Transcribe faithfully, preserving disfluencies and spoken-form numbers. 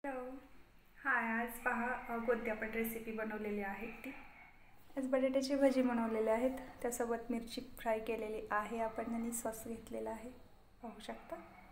Hello. हाय, आज पहा अ, कोणती आपण रेसिपी बनवलेली आहे ती. आज बटाट्याची भजी बनवलेली आहेत, त्यासोबत मिरची फ्राय केलेली आहे आपण आणि सॉस घेतलेला आहे, पाहू शकता.